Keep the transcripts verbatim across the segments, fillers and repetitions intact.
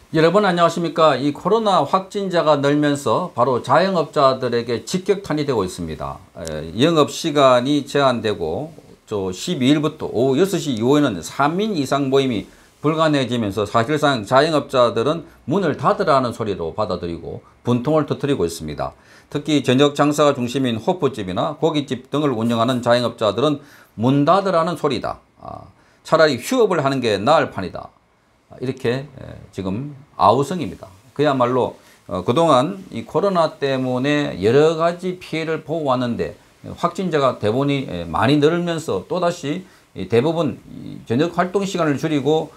여러분 안녕하십니까. 이 코로나 확진자가 늘면서 바로 자영업자들에게 직격탄이 되고 있습니다. 영업시간이 제한되고 저 십이 일부터 오후 여섯 시 이후에는 삼 인 이상 모임이 불가능해지면서 사실상 자영업자들은 문을 닫으라는 소리로 받아들이고 분통을 터뜨리고 있습니다. 특히 저녁 장사가 중심인 호프집이나 고깃집 등을 운영하는 자영업자들은 문 닫으라는 소리다. 차라리 휴업을 하는 게 나을 판이다. 이렇게 지금 아우성입니다. 그야말로 그동안 이 코로나 때문에 여러 가지 피해를 보고 왔는데 확진자가 대본이 많이 늘면서 또다시 대부분 저녁 활동 시간을 줄이고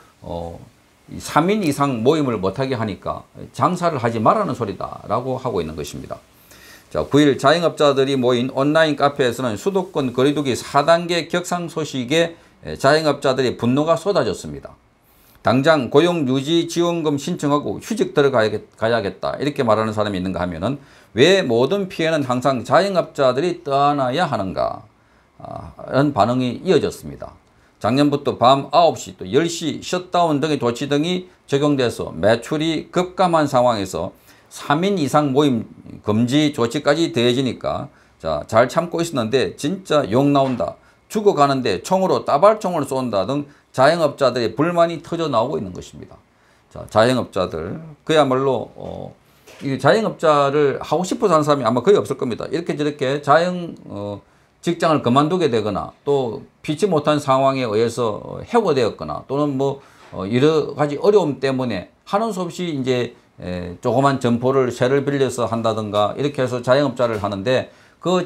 삼 인 이상 모임을 못하게 하니까 장사를 하지 말라는 소리다라고 하고 있는 것입니다. 자, 구 일 자영업자들이 모인 온라인 카페에서는 수도권 거리두기 사 단계 격상 소식에 자영업자들의 분노가 쏟아졌습니다. 당장 고용유지지원금 신청하고 휴직 들어가야겠다 이렇게 말하는 사람이 있는가 하면은 왜 모든 피해는 항상 자영업자들이 떠안아야 하는가 라는 반응이 이어졌습니다. 작년부터 밤 아홉 시 또 열 시 셧다운 등의 조치 등이 적용돼서 매출이 급감한 상황에서 삼 인 이상 모임 금지 조치까지 더해지니까 자, 잘 참고 있었는데 진짜 욕 나온다. 죽어가는데 총으로 따발총을 쏜다 등 자영업자들의 불만이 터져 나오고 있는 것입니다. 자, 자영업자들 그야말로 어, 이 자영업자를 하고 싶어서 하는 사람이 아마 거의 없을 겁니다. 이렇게 저렇게 자영 어, 직장을 그만두게 되거나 또 피치 못한 상황에 의해서 해고되었거나 또는 뭐 어, 여러 가지 어려움 때문에 하는 수 없이 이제 에, 조그만 점포를 세를 빌려서 한다든가 이렇게 해서 자영업자를 하는데 그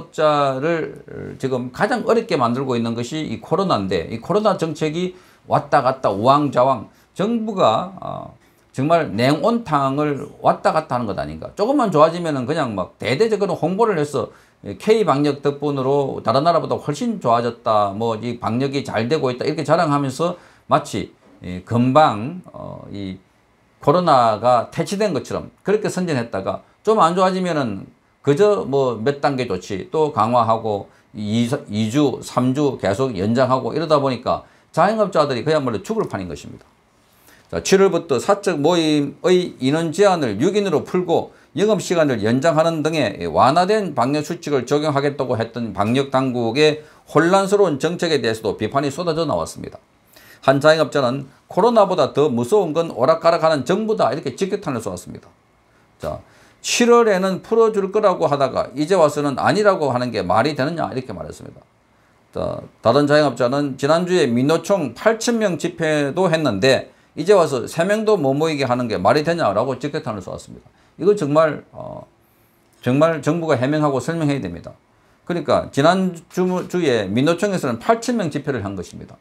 자영업자를 지금 가장 어렵게 만들고 있는 것이 이 코로나인데 이 코로나 정책이 왔다 갔다 우왕좌왕 정부가 정말 냉온탕을 왔다 갔다 하는 것 아닌가. 조금만 좋아지면은 그냥 막 대대적으로 홍보를 해서 K 방역 덕분으로 다른 나라보다 훨씬 좋아졌다. 뭐 이 방역이 잘 되고 있다. 이렇게 자랑하면서 마치 금방 이 코로나가 퇴치된 것처럼 그렇게 선전했다가 좀 안 좋아지면은 그저 뭐 몇 단계 조치 또 강화하고 이 주, 삼 주 계속 연장하고 이러다 보니까 자영업자들이 그야말로 죽을 판인 것입니다. 자, 칠 월부터 사적 모임의 인원 제한을 육 인으로 풀고 영업시간을 연장하는 등의 완화된 방역 수칙을 적용하겠다고 했던 방역당국의 혼란스러운 정책에 대해서도 비판이 쏟아져 나왔습니다. 한 자영업자는 코로나보다 더 무서운 건 오락가락하는 정부다 이렇게 직격탄을 쏘았습니다. 자, 칠 월에는 풀어줄 거라고 하다가 이제 와서는 아니라고 하는 게 말이 되느냐 이렇게 말했습니다. 자, 다른 자영업자는 지난주에 민노총 팔천 명 집회도 했는데 이제 와서 세 명도 못 모이게 하는 게 말이 되냐라고 직격탄을 쏘았습니다. 이거 정말 어, 정말 정부가 해명하고 설명해야 됩니다. 그러니까 지난주에 민노총에서는 팔천 명 집회를 한 것입니다.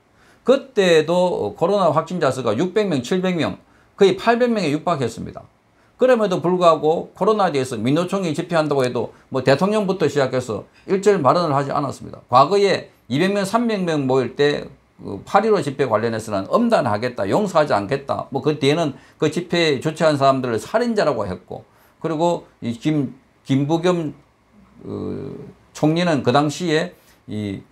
그때도 코로나 확진자 수가 육백 명, 칠백 명, 거의 팔백 명에 육박했습니다. 그럼에도 불구하고 코로나에 대해서 민노총이 집회한다고 해도 뭐 대통령부터 시작해서 일절 발언을 하지 않았습니다. 과거에 이백 명, 삼백 명 모일 때 팔 일오 집회 관련해서는 엄단하겠다, 용서하지 않겠다. 뭐 그 뒤에는 그 집회 주최한 사람들을 살인자라고 했고, 그리고 이 김, 김부겸 어, 총리는 그 당시에 이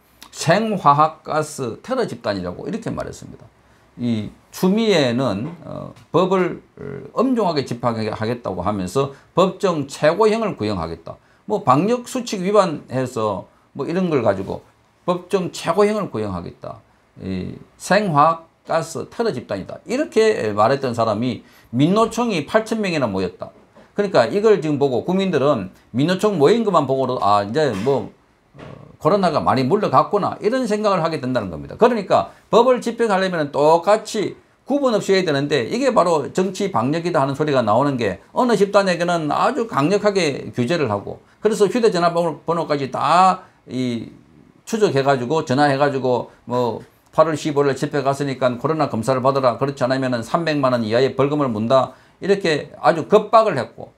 생화학가스 테러 집단이라고 이렇게 말했습니다. 이 추미애는 어, 법을 엄중하게 집행하겠다고 하면서 법정 최고형을 구형하겠다. 뭐 방역 수칙 위반해서 뭐 이런 걸 가지고 법정 최고형을 구형하겠다. 이 생화가스 테러 집단이다. 이렇게 말했던 사람이 민노총이 팔천 명이나 모였다. 그러니까 이걸 지금 보고 국민들은 민노총 모인 것만 보고도 아 이제 뭐 코로나가 많이 물러갔구나 이런 생각을 하게 된다는 겁니다. 그러니까 법을 집행하려면 똑같이 구분 없이 해야 되는데 이게 바로 정치 방역이다 하는 소리가 나오는 게 어느 집단에게는 아주 강력하게 규제를 하고 그래서 휴대전화 번호까지 다 이 추적해가지고 전화해가지고 뭐 팔월 십오일 집회 갔으니까 코로나 검사를 받으라 그렇지 않으면 삼백만 원 이하의 벌금을 문다 이렇게 아주 겁박을 했고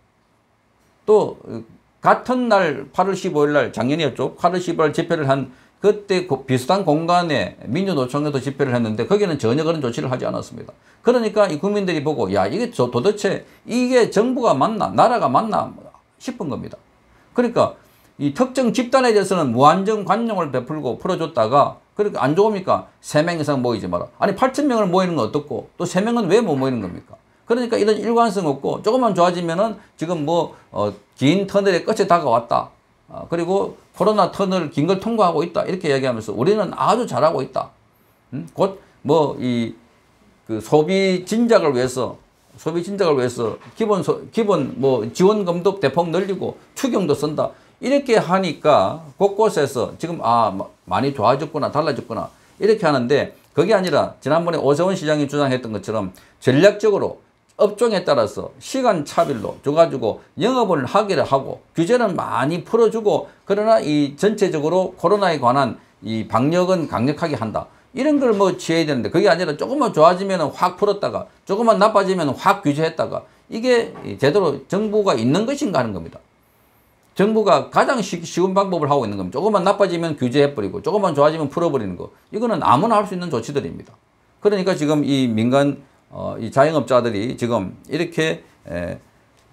또 같은 날 팔월 십오일 날 작년이었죠. 팔월 십오일 집회를 한 그때 비슷한 공간에 민주노총에도 집회를 했는데 거기는 전혀 그런 조치를 하지 않았습니다. 그러니까 이 국민들이 보고 야 이게 도대체 이게 정부가 맞나 나라가 맞나 싶은 겁니다. 그러니까 이 특정 집단에 대해서는 무한정 관용을 베풀고 풀어줬다가 그러니까 안 좋으니까 세 명 이상 모이지 마라. 아니 팔천 명을 모이는 건 어떻고 또 세 명은 왜 못 모이는 겁니까? 그러니까 이런 일관성 없고 조금만 좋아지면은 지금 뭐, 어, 긴 터널의 끝에 다가왔다. 어, 그리고 코로나 터널 긴 걸 통과하고 있다. 이렇게 얘기하면서 우리는 아주 잘하고 있다. 음? 곧 뭐 이 그 소비 진작을 위해서 소비 진작을 위해서 기본 소, 기본 뭐 지원금도 대폭 늘리고 추경도 쓴다. 이렇게 하니까 곳곳에서 지금 아 많이 좋아졌구나 달라졌구나 이렇게 하는데 그게 아니라 지난번에 오세훈 시장이 주장했던 것처럼 전략적으로 업종에 따라서 시간차별로 줘가지고 영업을 하기를 하고 규제는 많이 풀어주고 그러나 이 전체적으로 코로나에 관한 이 방역은 강력하게 한다. 이런 걸 뭐 취해야 되는데 그게 아니라 조금만 좋아지면 확 풀었다가 조금만 나빠지면 확 규제했다가 이게 제대로 정부가 있는 것인가 하는 겁니다. 정부가 가장 쉬, 쉬운 방법을 하고 있는 겁니다. 조금만 나빠지면 규제해버리고 조금만 좋아지면 풀어버리는 거. 이거는 아무나 할 수 있는 조치들입니다. 그러니까 지금 이 민간 어, 이 자영업자들이 지금 이렇게 에,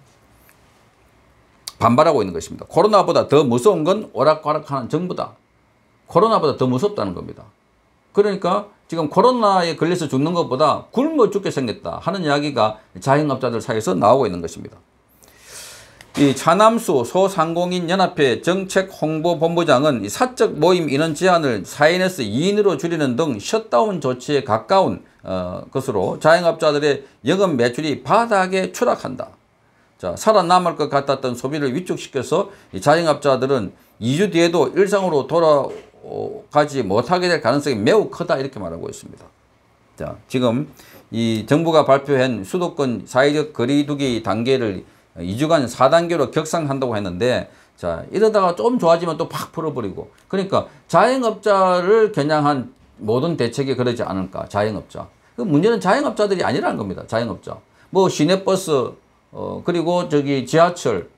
반발하고 있는 것입니다. 코로나보다 더 무서운 건 오락가락하는 정부다. 코로나보다 더 무섭다는 겁니다. 그러니까 지금 코로나에 걸려서 죽는 것보다 굶어 죽게 생겼다 하는 이야기가 자영업자들 사이에서 나오고 있는 것입니다. 이 차남수 소상공인 연합회 정책홍보본부장은 이 사적 모임 인원 제한을 사 인에서 이 인으로 줄이는 등 셧다운 조치에 가까운 어, 것으로 자영업자들의 영업 매출이 바닥에 추락한다. 자, 살아남을 것 같았던 소비를 위축시켜서 이 자영업자들은 이 주 뒤에도 일상으로 돌아가지 못하게 될 가능성이 매우 크다 이렇게 말하고 있습니다. 자, 지금 이 정부가 발표한 수도권 사회적 거리두기 단계를 이 주간 사 단계로 격상한다고 했는데 자 이러다가 좀 좋아지면 또 팍 풀어버리고 그러니까 자영업자를 겨냥한 모든 대책이 그러지 않을까. 자영업자. 그 문제는 자영업자들이 아니라는 겁니다. 자영업자. 뭐 시내버스 어 그리고 저기 지하철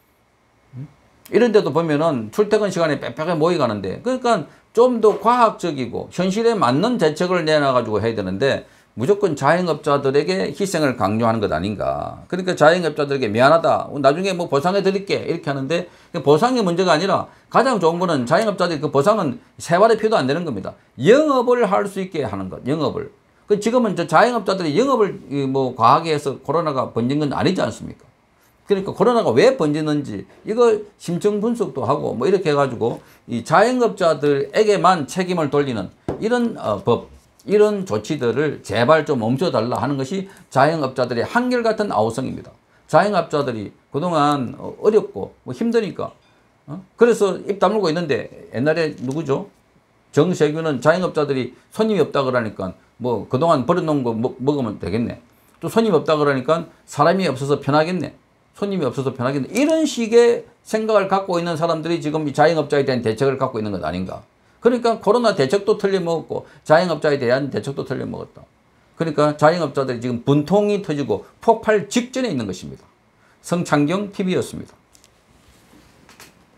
이런 데도 보면은 출퇴근 시간에 빽빽하게 모이가는데 그러니까 좀 더 과학적이고 현실에 맞는 대책을 내놔가지고 해야 되는데 무조건 자영업자들에게 희생을 강요하는 것 아닌가. 그러니까 자영업자들에게 미안하다. 나중에 뭐 보상해 드릴게. 이렇게 하는데 보상의 문제가 아니라 가장 좋은 거는 자영업자들이 그 보상은 세 발의 피도 안 되는 겁니다. 영업을 할 수 있게 하는 것. 영업을. 그 지금은 저 자영업자들이 영업을 뭐 과하게 해서 코로나가 번진 건 아니지 않습니까? 그러니까 코로나가 왜 번지는지 이거 심층 분석도 하고 뭐 이렇게 해가지고 이 자영업자들에게만 책임을 돌리는 이런 어, 법. 이런 조치들을 제발 좀 멈춰달라 하는 것이 자영업자들의 한결같은 아우성입니다. 자영업자들이 그동안 어렵고 뭐 힘드니까 어? 그래서 입 다물고 있는데 옛날에 누구죠? 정세균은 자영업자들이 손님이 없다 그러니까 뭐 그동안 버려놓은 거 먹, 먹으면 되겠네. 또 손님이 없다 그러니까 사람이 없어서 편하겠네. 손님이 없어서 편하겠네. 이런 식의 생각을 갖고 있는 사람들이 지금 이 자영업자에 대한 대책을 갖고 있는 것 아닌가. 그러니까 코로나 대책도 틀려먹었고 자영업자에 대한 대책도 틀려먹었다. 그러니까 자영업자들이 지금 분통이 터지고 폭발 직전에 있는 것입니다. 성창경 티비였습니다.